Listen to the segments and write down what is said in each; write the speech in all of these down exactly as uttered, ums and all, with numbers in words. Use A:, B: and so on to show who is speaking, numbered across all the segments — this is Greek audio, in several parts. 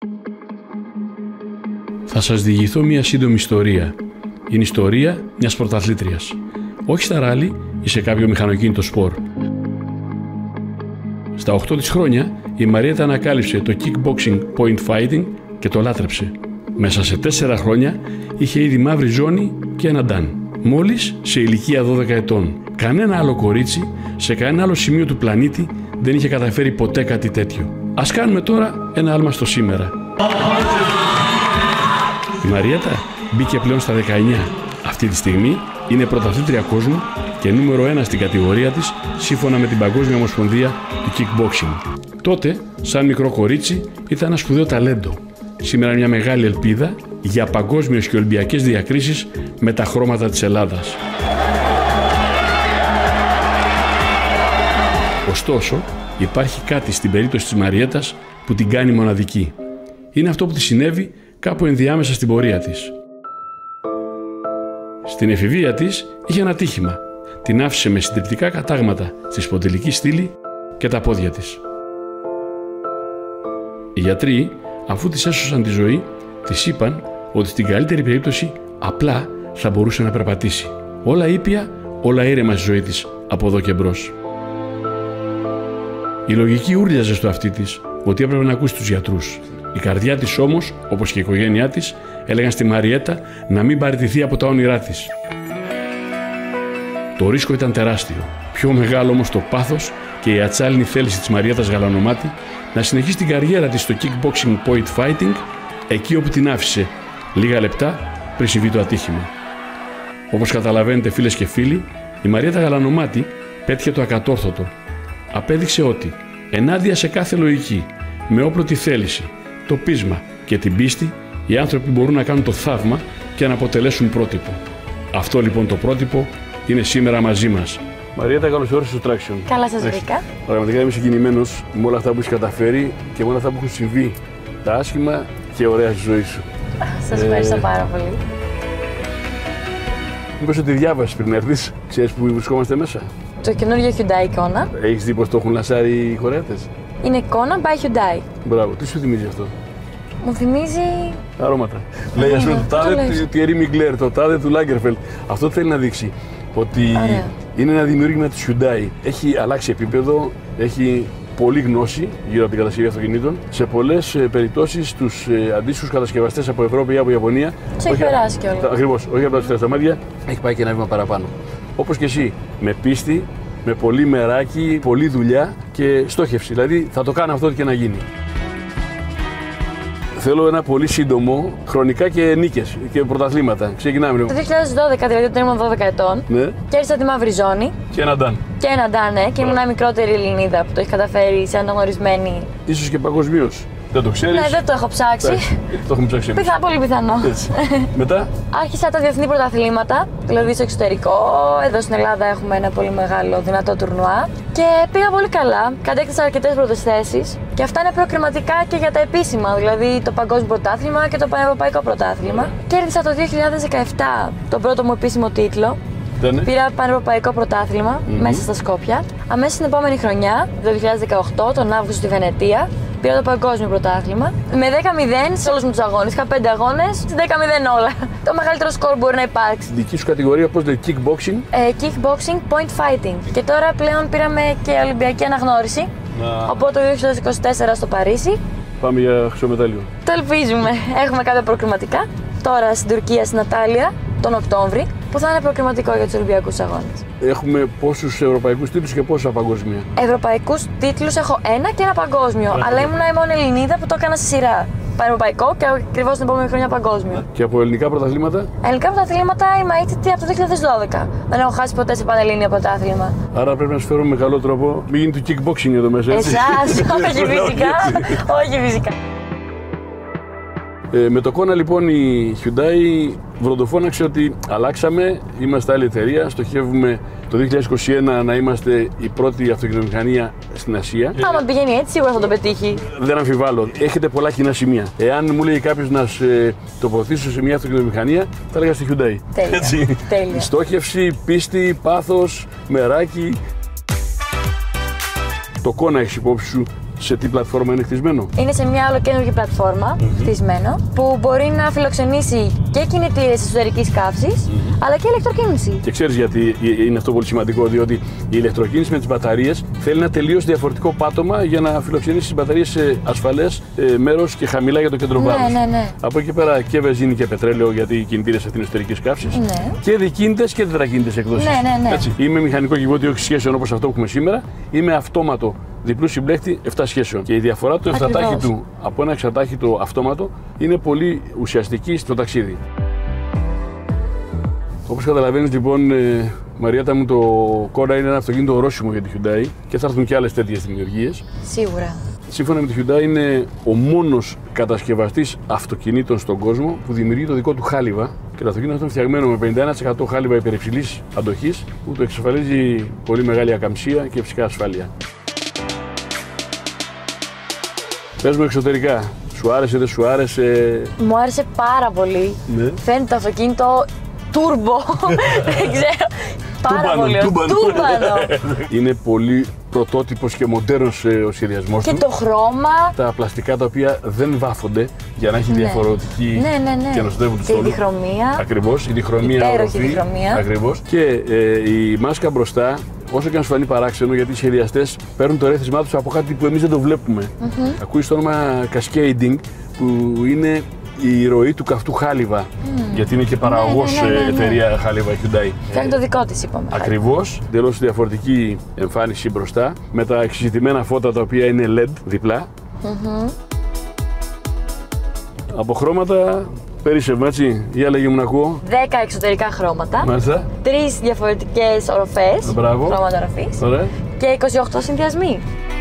A: Θα σας διηγηθώ μια σύντομη ιστορία. Είναι ιστορία μιας πρωταθλήτριας. Όχι στα ράλι ή σε κάποιο μηχανοκίνητο σπορ. Στα οκτώ της χρόνια η Μαριέτα ανακάλυψε το kickboxing point fighting και το λάτρεψε. Μέσα σε τέσσερα χρόνια είχε ήδη μαύρη ζώνη και ένα νταν. Μόλις σε ηλικία δώδεκα ετών. Κανένα άλλο κορίτσι σε κανένα άλλο σημείο του πλανήτη δεν είχε καταφέρει ποτέ κάτι τέτοιο. Ας κάνουμε τώρα ένα άλμα στο σήμερα. Η Μαριέτα μπήκε πλέον στα δεκαεννιά. Αυτή τη στιγμή είναι πρωταθλήτρια κόσμου και νούμερο ένα στην κατηγορία της σύμφωνα με την Παγκόσμια Ομοσπονδία του Kickboxing. Τότε, σαν μικρό κορίτσι, ήταν ένα σπουδαίο ταλέντο. Σήμερα μια μεγάλη ελπίδα για παγκόσμιες και ολυμπιακές διακρίσεις με τα χρώματα της Ελλάδας. Ωστόσο, υπάρχει κάτι στην περίπτωση της Μαριέτας που την κάνει μοναδική. Είναι αυτό που της συνέβη κάπου ενδιάμεσα στην πορεία της. Στην εφηβεία της είχε ένα τύχημα. Την άφησε με συντριπτικά κατάγματα στη σπονδυλική στήλη και τα πόδια της. Οι γιατροί, αφού της έσωσαν τη ζωή, της είπαν ότι στην καλύτερη περίπτωση απλά θα μπορούσε να περπατήσει. Όλα ήπια, όλα ήρεμα στη ζωή της από εδώ και μπρος. Η λογική ούρλιαζε στο αυτί της ότι έπρεπε να ακούσει τους γιατρούς. Η καρδιά της όμως, όπως και η οικογένειά της, έλεγαν στη Μαριέτα να μην παραιτηθεί από τα όνειρά της. Το ρίσκο ήταν τεράστιο. Πιο μεγάλο όμως το πάθος και η ατσάλινη θέληση της Μαριέτας Γαλανομάτη να συνεχίσει την καριέρα της στο kickboxing point fighting εκεί όπου την άφησε, λίγα λεπτά πριν συμβεί το ατύχημα. Όπως καταλαβαίνετε φίλες και φίλοι, η Μαριέτα Γαλανομάτη πέτυχε το ακατόρθωτο. Απέδειξε ότι ενάντια σε κάθε λογική, με όπλο τη θέληση, το πείσμα και την πίστη, οι άνθρωποι μπορούν να κάνουν το θαύμα και να αποτελέσουν πρότυπο. Αυτό λοιπόν το πρότυπο είναι σήμερα μαζί μας. Μαριέτα, καλώς όρισες στο Traction.
B: Καλά σας βρήκα.
A: Πραγματικά είμαι συγκινημένος με όλα αυτά που έχεις καταφέρει και με όλα αυτά που έχουν συμβεί. Τα άσχημα και ωραία στη ζωή σου.
B: Σας ευχαριστώ ε... πάρα πολύ.
A: Μήπως ότι διάβασες πριν έρθεις, ξέρεις που βρισκόμαστε μέσα.
B: Το καινούργιο Hyundai Kona.
A: Έχεις δει πως το έχουν λασάρει οι χορεύτες.
B: Είναι Kona by Hyundai.
A: Μπράβο, τι σου θυμίζει αυτό?
B: Μου θυμίζει...
A: αρώματα. Λέει ας πούμε το τάδε του Thierry Mugler, το τάδε του Lagerfeld. Αυτό θέλει να δείξει ότι ωραία. Είναι ένα δημιούργημα της Hyundai. Έχει αλλάξει επίπεδο, έχει πολλή γνώση γύρω από την κατασκευή αυτοκινήτων. Σε πολλές περιπτώσεις τους αντίστοιχους κατασκευαστές από Ευρώπη ή από Ιαπωνία.
B: Σε έχει περάσει κιόλας.
A: Ακριβώς, όχι από τα στα μάτια, έχει πάει και ένα βήμα παραπάνω. Όπως και εσύ, με πίστη, με πολύ μεράκι, πολλή δουλειά και στόχευση. Δηλαδή θα το κάνω αυτό και να γίνει. Θέλω ένα πολύ σύντομο, χρονικά και νίκες και πρωταθλήματα. Ξεκινάμε.
B: Το δύο χιλιάδες δώδεκα, δηλαδή όταν ήμουν δώδεκα ετών,
A: ναι.
B: Κέρδισα τη μαύρη ζώνη.
A: Και ένα νταν.
B: Και ένα νταν, ναι. Και ήμουν μια μικρότερη Ελληνίδα που το έχει καταφέρει σε αναγνωρισμένη.
A: Ίσως και παγκοσμίως. Δεν το ξέρεις.
B: Ναι, δεν το έχω ψάξει.
A: Ναι, το έχουμε ψάξει εμείς.
B: Πιθα, πολύ πιθανό.
A: Μετά.
B: Άρχισα τα διεθνή πρωταθλήματα, δηλαδή στο εξωτερικό. Εδώ στην Ελλάδα έχουμε ένα πολύ μεγάλο δυνατό τουρνουά. Και πήγα πολύ καλά. Κατέκτησα αρκετές πρώτες θέσεις. Και αυτά είναι προκριματικά και για τα επίσημα, δηλαδή το παγκόσμιο πρωτάθλημα και το πανευρωπαϊκό πρωτάθλημα. Κέρδισα το δύο χιλιάδες δεκαεπτά τον πρώτο μου επίσημο τίτλο.
A: Ήτανε.
B: Πήρα πανευρωπαϊκό πρωτάθλημα mm-hmm. μέσα στα Σκόπια. Αμέσως την επόμενη χρονιά, το δύο χιλιάδες δεκαοκτώ, τον Αύγουστο στη Βενετία, πήρα το παγκόσμιο πρωτάθλημα. Με δέκα μηδέν σε όλους μου τους αγώνες. Είχα πέντε αγώνες, δέκα μηδέν όλα. Το μεγαλύτερο σκορ μπορεί να υπάρξει.
A: Δική σου κατηγορία πώς λέει, kickboxing?
B: Ε, kickboxing point fighting. Και τώρα πλέον πήραμε και Ολυμπιακή αναγνώριση. Να. Οπότε το δύο χιλιάδες είκοσι τέσσερα στο Παρίσι.
A: Πάμε για χρυσό μετάλλιο.
B: Το ελπίζουμε. Έχουμε κάποια προκριματικά. Τώρα στην Τουρκία, στην Ατάλεια, τον Οκτώβρη, που θα είναι προκριματικό για τους Ολυμπιακούς αγώνες.
A: Έχουμε πόσους ευρωπαϊκούς τίτλους και πόσα παγκόσμια?
B: Ευρωπαϊκούς τίτλους έχω ένα και ένα παγκόσμιο. Άχι. Αλλά ήμουν η μόνη Ελληνίδα που το έκανα στη σειρά. Πανευρωπαϊκό και ακριβώς την επόμενη χρονιά παγκόσμιο.
A: Και από ελληνικά πρωταθλήματα?
B: Ελληνικά πρωταθλήματα είμαι αίτητη από το δύο χιλιάδες δώδεκα. Δεν έχω χάσει ποτέ σε πανελλήνιο πρωτάθλημα.
A: Άρα πρέπει να σου φέρω με καλό τρόπο. Μην γίνει του kickboxing εδώ μέσα.
B: Εσάς, όχι φυσικά. Όχι φυσικά.
A: Ε, με το Kona λοιπόν η Hyundai βροντοφώναξε ότι αλλάξαμε, είμαστε άλλη εταιρεία, στοχεύουμε το δύο χιλιάδες είκοσι ένα να είμαστε η πρώτη αυτοκινητομηχανία στην Ασία.
B: Άμα πηγαίνει έτσι σίγουρα θα το πετύχει.
A: Δεν αμφιβάλλω, έχετε πολλά κοινά σημεία. Εάν μου λέει κάποιος να σε τοποθετήσω σε μια αυτοκινητομηχανία, θα έλεγα στη Hyundai.
B: Τέλεια.
A: Έτσι.
B: Τέλεια.
A: Στόχευση, πίστη, πάθος, μεράκι. Το Kona έχεις υπόψη σου σε τι πλατφόρμα είναι χτισμένο?
B: Είναι σε μια ολοκένουργη πλατφόρμα mm-hmm. χτισμένο που μπορεί να φιλοξενήσει και κινητήρες εσωτερικής καύσης mm-hmm. αλλά και ηλεκτροκίνηση.
A: Και ξέρεις γιατί είναι αυτό πολύ σημαντικό? Διότι η ηλεκτροκίνηση με τις μπαταρίες θέλει ένα τελείως διαφορετικό πάτωμα για να φιλοξενήσει τις μπαταρίες σε ασφαλές ε, μέρος και χαμηλά για το κέντρο βάρους.
B: Ναι, ναι, ναι.
A: Από εκεί πέρα και βενζίνη και πετρέλαιο, γιατί οι κινητήρες αυτήν είναι εσωτερικής καύσης.
B: Ναι.
A: Και δικίνητες και τετρακίνητες εκδόσεις.
B: Ναι, ναι, ναι.
A: Έτσι. Είμαι μηχανικό κυβότιο έξι σχέσεων όπως αυτό που έχουμε σήμερα. Είμαι αυτόματο διπλού συμπλέκτη επτά σχέσεων. Και η διαφορά του επτατάχυτου από ένα εξατάχυτο αυτόματο είναι πολύ ουσιαστική στο ταξίδι. Όπως καταλαβαίνεις λοιπόν, ε, Μαριέτα μου, το Kona είναι ένα αυτοκίνητο ορόσημο για τη Hyundai και θα έρθουν και άλλες τέτοιες δημιουργίες.
B: Σίγουρα.
A: Σύμφωνα με τη Hyundai είναι ο μόνος κατασκευαστής αυτοκινήτων στον κόσμο που δημιουργεί το δικό του χάλιβα και το αυτοκίνητο αυτό είναι φτιαγμένο με πενήντα ένα τοις εκατό χάλιβα υπερυψηλής αντοχής που το εξασφαλίζει πολύ μεγάλη ακαμψία και φυσικά ασφάλεια. Πες μου εξωτερικά, σου άρεσε, δεν σου άρεσε?
B: Μου άρεσε πάρα πολύ.
A: Ναι.
B: Φαίνεται το αυτοκίνητο turbo, δεν ξέρω. Πάρα
A: Τούμπανο,
B: πολύ
A: τούμπανο.
B: τούμπανο.
A: Είναι πολύ πρωτότυπος και μοντέρνος ο σχεδιασμός
B: Και
A: του.
B: το χρώμα.
A: Τα πλαστικά τα οποία δεν βάφονται για να έχει
B: Ναι.
A: διαφορετική
B: Ναι, ναι, ναι.
A: και να στέλνουν του
B: Και η διχρωμία.
A: Ακριβώς, η διχρωμία.
B: Υπέροχη
A: οροφή.
B: διχρωμία.
A: Ακριβώς. Και ε, η μάσκα μπροστά, όσο και αν σου φανεί παράξενο, γιατί οι σχεδιαστές παίρνουν το ρέθισμά τους από κάτι που εμείς δεν το βλέπουμε. Mm-hmm. Ακούεις το όνομα cascading, που είναι η ροή του καυτού χάλιβα. Mm. Γιατί είναι και παραγωγός
B: ναι, ναι, ναι, ναι.
A: εταιρεία χάλιβα Hyundai.
B: Φτιάχνει το δικό της, είπαμε.
A: Ακριβώς, τελώς διαφορετική εμφάνιση μπροστά, με τα εξειδικευμένα φώτα τα οποία είναι ελ ι ντι διπλά.
B: Mm-hmm.
A: Από χρώματα, περίσσευμα, έτσι, για λέγε μου να ακούω.
B: δέκα εξωτερικά χρώματα.
A: Μάλιστα.
B: Τρεις διαφορετικές οροφές.
A: Μπράβο.
B: Χρώματα οροφής.
A: Ωραία.
B: Και είκοσι οκτώ συνδυασμοί.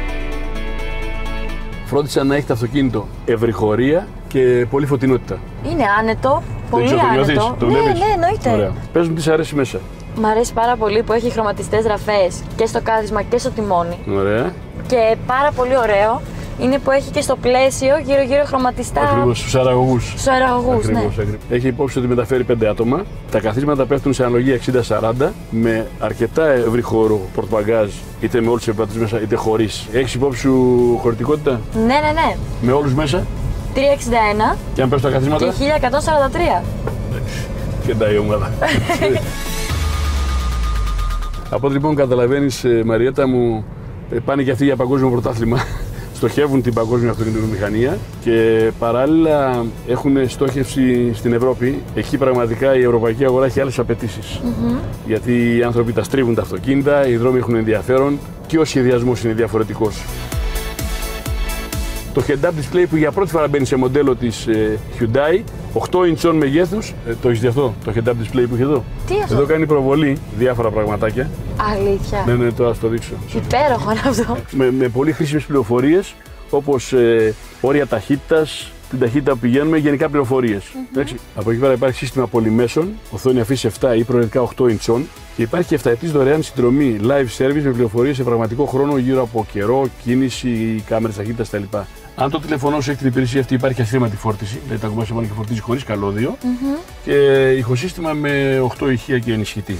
A: Φρόντισα να έχει το αυτοκίνητο ευρυχωρία και πολύ φωτεινότητα.
B: Είναι άνετο, πολύ
A: ξέρω, το
B: άνετο.
A: νιώθεις, το
B: ναι,
A: βλέπεις?
B: ναι, εννοείται.
A: Ωραία. Πες μου τι σ' αρέσει μέσα.
B: Μ' αρέσει πάρα πολύ που έχει χρωματιστές ραφές και στο κάθισμα και στο τιμόνι.
A: Ωραία.
B: Και πάρα πολύ ωραίο είναι που έχει και στο πλαίσιο γύρω-γύρω χρωματιστά.
A: Ακριβώς, στους αεραγωγούς.
B: Στους αεραγωγούς, ναι.
A: Ακριβώς, ακριβώς. Έχει υπόψη ότι μεταφέρει πέντε άτομα. Τα καθίσματα πέφτουν σε αναλογία εξήντα σαράντα με αρκετά ευρύ χώρο πορτμπαγκάζ, είτε με όλους τους επιβάτες μέσα είτε χωρίς. Έχεις υπόψη σου χωρητικότητα?
B: Ναι, ναι, ναι.
A: Με όλους μέσα?
B: τριακόσια εξήντα ένα
A: Και αν πέφτουν τα καθίσματα?
B: και χίλια εκατόν σαράντα τρία.
A: Κεντάει η ομάδα. Από ό,τι λοιπόν καταλαβαίνεις, Μαριέτα μου, πάνε και αυτοί για παγκόσμιο πρωτάθλημα. Στοχεύουν την παγκόσμια αυτοκινητοβιομηχανία και παράλληλα έχουν στόχευση στην Ευρώπη. Εκεί πραγματικά η ευρωπαϊκή αγορά έχει άλλες απαιτήσεις. Mm-hmm. Γιατί οι άνθρωποι τα στρίβουν τα αυτοκίνητα, οι δρόμοι έχουν ενδιαφέρον και ο σχεδιασμός είναι διαφορετικός. Το head-up display που για πρώτη φορά μπαίνει σε μοντέλο της ε, Hyundai, οκτώ ιντσών μεγέθους. Ε, το έχεις δει αυτό, το head-up display που έχει εδώ?
B: Τι αυτό?
A: Εδώ κάνει προβολή διάφορα πραγματάκια.
B: Αλήθεια.
A: Ναι, ναι, τώρα θα το δείξω.
B: Υπέροχο είναι αυτό.
A: Με, με πολύ χρήσιμες πληροφορίες, όπως ε, όρια ταχύτητας, την ταχύτητα που πηγαίνουμε, γενικά πληροφορίες. Mm-hmm. Από εκεί πέρα υπάρχει σύστημα πολυμέσων, οθόνη αφής επτά ή προαιρετικά οκτώ ιντσών και υπάρχει και επταετής δωρεάν συνδρομή live service με πληροφορίες σε πραγματικό χρόνο γύρω από καιρό, κίνηση, κάμερες ταχύτητας κτλ. Αν το τηλεφωνό σου έχει την υπηρεσία αυτή, υπάρχει ασύρματη φόρτιση, δηλαδή τα κουμπάς πάνω και φορτίζει χωρίς καλώδιο mm-hmm. και ηχοσύστημα με οκτώ ηχεία και ενισχυτή.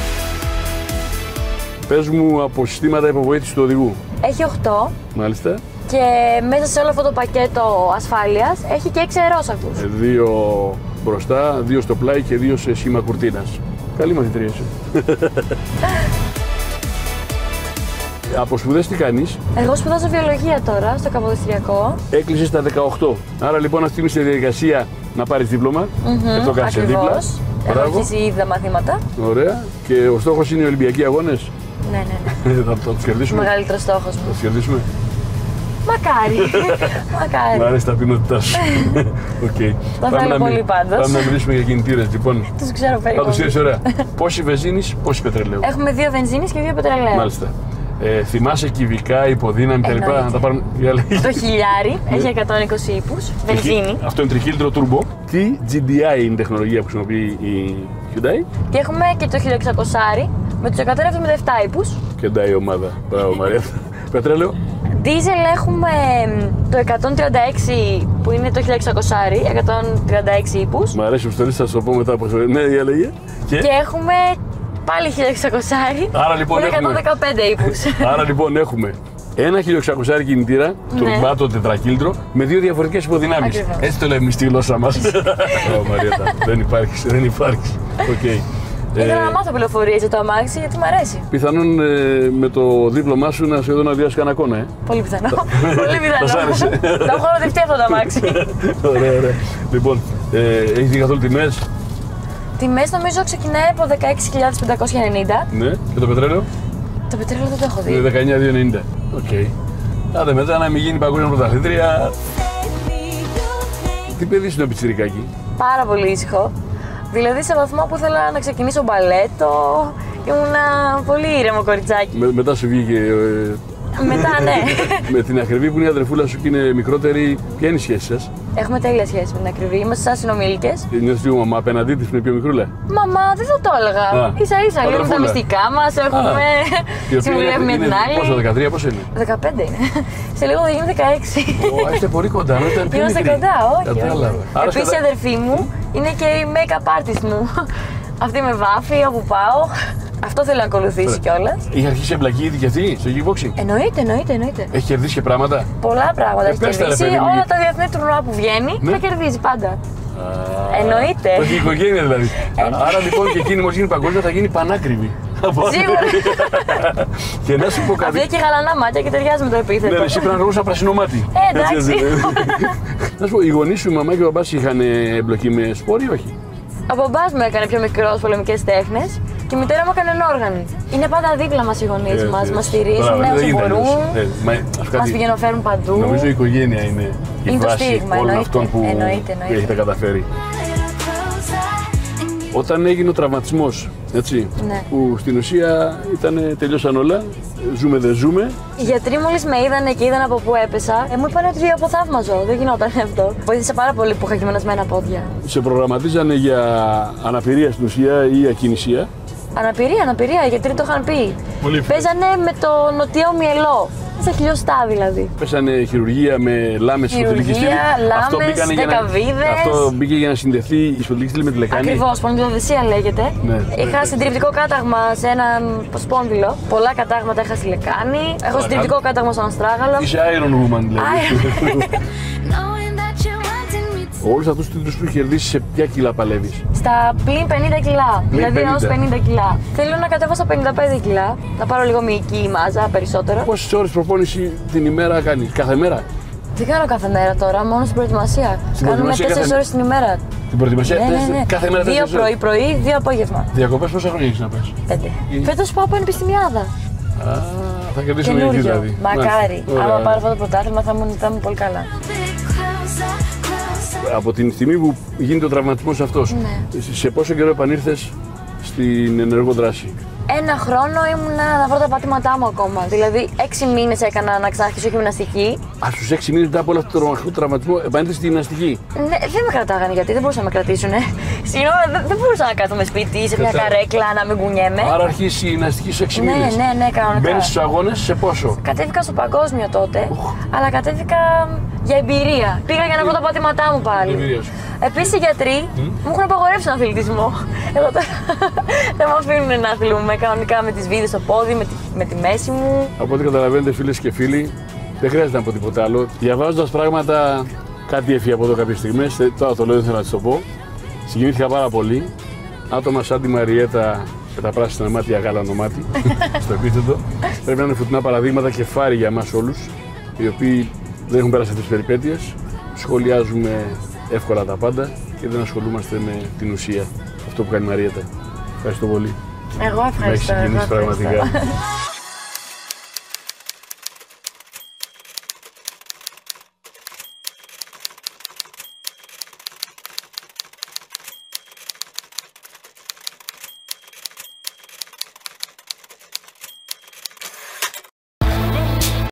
A: Πες μου από συστήματα υποβοήθησης του οδηγού.
B: Έχει οκτώ.
A: Μάλιστα.
B: Και μέσα σε όλο αυτό το πακέτο ασφάλειας έχει και έξι αερόσακους.
A: Δύο μπροστά, δύο στο πλάι και δύο σε σχήμα κουρτίνας. Καλή μαθητρία είσαι. Από σπουδές τι κάνεις?
B: Εγώ σπουδάζω βιολογία τώρα στο Καποδιστριακό.
A: Έκλεισες στα δεκαοκτώ. Άρα λοιπόν αυτή τη στιγμή στη διαδικασία να πάρεις δίπλωμα.
B: Mm-hmm,
A: και το κάνεις δίπλα.
B: Έχω αρχίσει ήδη τα μαθήματα.
A: Ωραία. Και ο στόχος είναι οι Ολυμπιακοί Αγώνες.
B: Ναι, ναι, ναι.
A: θα, θα τους κερδίσουμε.
B: Μεγαλύτερος στόχος μου.
A: Θα τους κερδίσουμε.
B: Μακάρι. Μακάρι.
A: Μ' αρέσει τα πεινότητά σου. Okay.
B: Θα θέλω πολύ πάντως.
A: Πάμε να μιλήσουμε για κινητήρες λοιπόν.
B: Τους ξέρω περίπου.
A: Θα τους ξέρεις ωραία. Πόση βενζίνης, πόση πετρελαίου?
B: Έχουμε δύο βενζίνης και δύο πετρελαίου.
A: Μάλιστα. Ε, θυμάσαι κυβικά, υποδύναμη κτλ. Να τα πάρουμε.
B: Το χιλιάρι έχει εκατόν είκοσι ύπους, βενζίνη.
A: Αυτό είναι τρικύλιτρο turbo. Τι τζι ντι άι είναι η τεχνολογία που χρησιμοποιεί η Hyundai.
B: Και έχουμε και το χίλια εξακόσια με τους εκατόν εβδομήντα επτά ύπους.
A: Κεντάει η ομάδα. Μπράβο Μαρία. Πετρέλαιο.
B: Δίζελ έχουμε το εκατόν τριάντα έξι που είναι το χίλια εξακόσια, εκατόν τριάντα έξι ύπους.
A: Μ' αρέσει που στο θα σου το πω μετά από αυτό. Ναι, για λέγε.
B: Και... και έχουμε πάλι χίλια εξακόσια
A: Άρα λοιπόν
B: που είναι
A: έχουμε...
B: εκατόν δεκαπέντε ύπους.
A: Άρα λοιπόν έχουμε Ένα χίλια εξακόσια κινητήρα, ναι. τουρμπάτο τετρακύλτρο, με δύο διαφορετικές υποδυνάμεις. Έτσι το λέμε στη γλώσσα μας. Ω Μαριέτα, δεν υπάρχει, δεν υπάρχει. Okay.
B: Ήθελα ε, να μάθω πληροφορίες για το αμάξι γιατί μου αρέσει.
A: Πιθανόν ε, με το δίπλωμά σου να σχεδόν αδειάσει κανένα κόνα, ε.
B: Πολύ πιθανό. Πολύ πιθανό. Το έχω ρωτηθεί αυτό το αμάξι.
A: Ωραία, ωραία. Λοιπόν, ε, έχεις δει καθόλου τιμές?
B: Τιμές νομίζω ξεκινάει από δεκαέξι χιλιάδες πεντακόσια ενενήντα.
A: Ναι, και το πετρέλαιο?
B: Το πετρέλαιο δεν το έχω δει.
A: Είναι δεκαεννιά χιλιάδες διακόσια ενενήντα. Οκ. Okay. Άντε μετά να μην γίνει παγκόσμια πρωταθλήτρια. Τι παιδί είναι ο πιτσιρικάκι?
B: Πάρα πολύ ήσυχο. Δηλαδή σε βαθμό που ήθελα να ξεκινήσω μπαλέτο, ήμουνα πολύ ήρεμο κοριτσάκι.
A: Με, μετά σου βγήκε. Ε,
B: μετά, ναι.
A: Με την ακριβή που είναι η αδερφούλα σου και είναι μικρότερη, ποια είναι η σχέση σας?
B: Έχουμε τέλεια σχέση με την ακριβή. Είμαστε σαν συνομήλικες.
A: Νιώθεις λίγο μαμά απέναντί της που είναι πιο μικρούλα?
B: Μαμά, δεν θα το έλεγα. Σα ίσα, λέμε τα μυστικά μας, έχουμε συμβουλεύει με την άλλη.
A: Πόσο, δεκατρία, πόσο είναι?
B: δεκαπέντε είναι. Σε λίγο θα γίνει δεκαέξι.
A: Ω, είστε πολύ κοντά, ναι, ήταν πιο
B: Είμαστε κοντά, όχι.
A: Κατάλαβα.
B: Επίσης η αδερφή μου είναι και η make-up artist μου. Αυτή με βάφει όπου πάω. Αυτό θέλω να ακολουθήσει κιόλας.
A: Είχε αρχίσει εμπλακή ήδη και αυτή στο kickboxing?
B: Εννοείται, εννοείται, εννοείται.
A: Έχει κερδίσει και πράγματα?
B: Πολλά πράγματα
A: ε,
B: έχει κερδίσει. Όλα τα διεθνή τουρνουά που βγαίνει, ναι, τα κερδίζει πάντα. Α, εννοείται.
A: Όχι η οικογένεια δηλαδή. Άρα λοιπόν και εκείνη μόλις γίνει παγκόσμια θα γίνει πανάκριβη.
B: Σίγουρα.
A: Και να σου πω κάτι.
B: Αυτή έχει γαλανά μάτια και ταιριάζει με το επίθετο.
A: Ναι, εσύ πρέπει να ρωτούσα πράσινο μάτι.
B: Ε, εντάξει.
A: Να σου πω, οι γονείς σου, η μαμά και ο μπαμπάς είχαν εμπλοκή με σπορ ή όχι?
B: Ο μπαμπάς μου έκανε πιο μικρός πολεμικές τέχνες και η μητέρα μου έκανε ενόργανη. Είναι πάντα δίπλα μας οι γονείς μας, μας στηρίζουν όσο μπορούν, μας πηγαίνουν να φέρουν παντού.
A: Νομίζω η οικογένεια είναι η βάση όλων αυτών που έχετε καταφέρει. Όταν έγινε ο τραυματισμός, έτσι,
B: ναι,
A: που στην ουσία ήταν, τελειώσαν όλα, ζούμε δεν ζούμε.
B: Οι γιατροί μόλις με είδανε και είδαν από πού έπεσα, ε, μου είπαν ότι αποθαύμαζω, δεν γινόταν αυτό. Βοήθησε πάρα πολύ που είχα γυμνασμένα πόδια. Σε
A: προγραμματίζανε για αναπηρία στην ουσία ή ακινησία?
B: Αναπηρία, αναπηρία, οι γιατροί το είχαν πει.
A: Πολύ
B: Παίζανε με το νοτιό μυελό. Σε χιλιοστά δηλαδή.
A: Πέσανε χειρουργία με λάμες στη σπονδυλική στήλη.
B: Λάμες, δεκαβίδες.
A: Αυτό μπήκε για να συνδεθεί η σπονδυλική στήλη με τη λεκάνη.
B: Ακριβώς, σπονδυλοδεσία λέγεται.
A: Ναι.
B: Είχα συντριπτικό κάταγμα σε έναν σπόνδυλο. Πολλά κατάγματα είχα στη λεκάνη. Έχω συντριπτικό κάταγμα στον αστράγαλο.
A: Είσαι Iron Woman δηλαδή. Όλους αυτούς τους τίτλους που έχει κερδίσει, σε ποια κιλά παλεύεις?
B: Στα πλην πενήντα κιλά, δηλαδή έως πενήντα κιλά. Θέλω να κατέβω στα πενήντα πέντε κιλά, να πάρω λίγο μυϊκή μάζα περισσότερο.
A: Πόσες ώρες προπόνηση την ημέρα κάνεις, κάθε μέρα?
B: Δεν κάνω κάθε μέρα τώρα, μόνο στην προετοιμασία.
A: Στην
B: Κάνουμε τέσσερις ώρες την ημέρα.
A: Την προετοιμασία,
B: ναι, ναι, ναι.
A: Κάθε μέρα
B: δύο πρωί-πρωί, δύο απόγευμα.
A: Διακοπές πόσα χρόνια έχεις να πας?
B: Πέντε. Φέτος πάω πανεπιστημιάδα.
A: Α, θα κερδίσουμε εκεί δηλαδή.
B: Μακάρι. Άμα πάρω αυτό το πρωτάθλημα θα ήμουν, θα ήμουν πολύ καλά.
A: Από την στιγμή που γίνεται ο τραυματισμός αυτός,
B: ναι,
A: σε πόσο καιρό επανήρθες στην ενεργό δράση?
B: Ένα χρόνο ήμουνα να βρω τα πατήματά μου ακόμα. Δηλαδή, έξι μήνες έκανα να ξαναρχίσω γυμναστική.
A: Α, στους έξι μήνες μετά από όλο αυτό το τραυματισμό, επανήλθες στη γυμναστική?
B: Ναι, δεν με κρατάγανε γιατί δεν μπορούσαν να με κρατήσουν. Συγγνώμη, δεν, δεν μπορούσα να κάθομαι σπίτι, σε μια καρέκλα, να μην κουνιέμαι.
A: Άρα αρχίσει η γυμναστική στους έξι μήνες.
B: Ναι, ναι, ναι, κανονικά.
A: Μπαίνεις στους αγώνες σε πόσο?
B: Κατέβηκα στο παγκόσμιο τότε, oh, αλλά κατέβηκα για εμπειρία. Πήγα για να βρω τα πατήματά μου πάλι. Επίσης οι γιατροί mm. μου έχουν απαγορεύσει τον αθλητισμό. Εγώ τώρα δεν με αφήνουν να αθλούμε κανονικά με τις βίδες στο πόδι, με τη, με τη μέση μου.
A: Από ό,τι καταλαβαίνετε, φίλες και φίλοι, δεν χρειάζεται να πω τίποτα άλλο. Διαβάζοντας πράγματα, κάτι έφυγε από εδώ κάποιες στιγμές. Τώρα το λέω, δεν θέλω να σας το πω. Συγκινήθηκα πάρα πολύ. Άτομα σαν τη Μαριέτα και τα πράσινα μάτια γάλανο μάτι στο επίθετο. Πρέπει να είναι φωτεινά παραδείγματα και φάρη για εμάς όλους, οι οποίοι δεν έχουν περάσει αυτές τις περιπέτειες. Σχολιάζουμε εύκολα τα πάντα και δεν ασχολούμαστε με την ουσία. Αυτό που κάνει η Μαριέτα. Ευχαριστώ πολύ.
B: Εγώ ευχαριστώ.
A: Με έχεις συγκινήσει πραγματικά.